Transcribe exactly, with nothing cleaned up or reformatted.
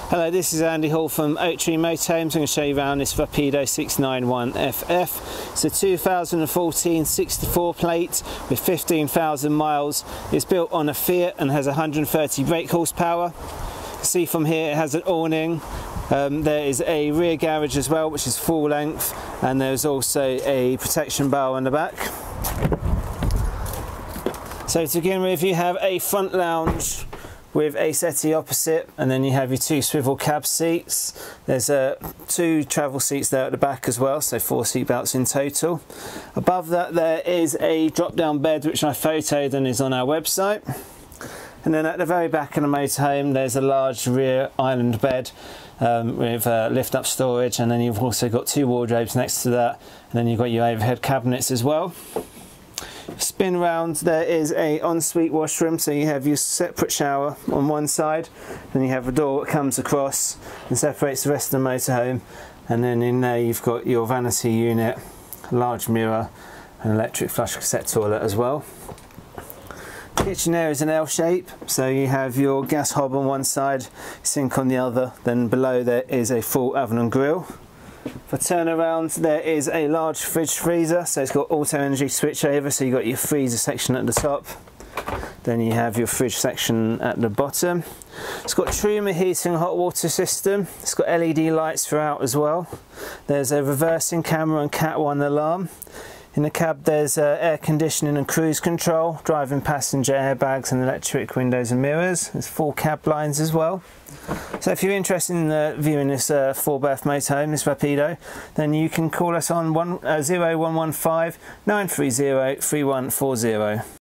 Hello, this is Andy Hall from Oak Tree Motorhomes. I'm going to show you around this Rapido six ninety-one F F. It's a two thousand fourteen sixty-four plate with fifteen thousand miles. It's built on a Fiat and has one hundred thirty brake horsepower. You can see from here it has an awning. Um, there is a rear garage as well, which is full length, and there's also a protection bar on the back. So to begin with, you have a front lounge with a settee opposite, and then you have your two swivel cab seats. There's uh, two travel seats there at the back as well, so four seat belts in total. Above that there is a drop down bed which I photoed and is on our website. And then at the very back of the motorhome there's a large rear island bed um, with uh, lift up storage, and then you've also got two wardrobes next to that, and then you've got your overhead cabinets as well. Spin round, there is a ensuite washroom, so you have your separate shower on one side, then you have a door that comes across and separates the rest of the motorhome, and then in there you've got your vanity unit, a large mirror, an electric flush cassette toilet as well. The kitchen area is an L shape, so you have your gas hob on one side, sink on the other, then below there is a full oven and grill. For turnaround, there is a large fridge freezer, so it's got auto energy switch over, so you've got your freezer section at the top, then you have your fridge section at the bottom. It's got Truma heating and hot water system. It's got L E D lights throughout as well. There's a reversing camera and Cat one alarm. In the cab there's uh, air conditioning and cruise control, driving passenger airbags and electric windows and mirrors. There's full cab blinds as well. So if you're interested in uh, viewing this uh, four berth motorhome, this Rapido, then you can call us on one, uh, zero one one five, nine three zero, three one four zero.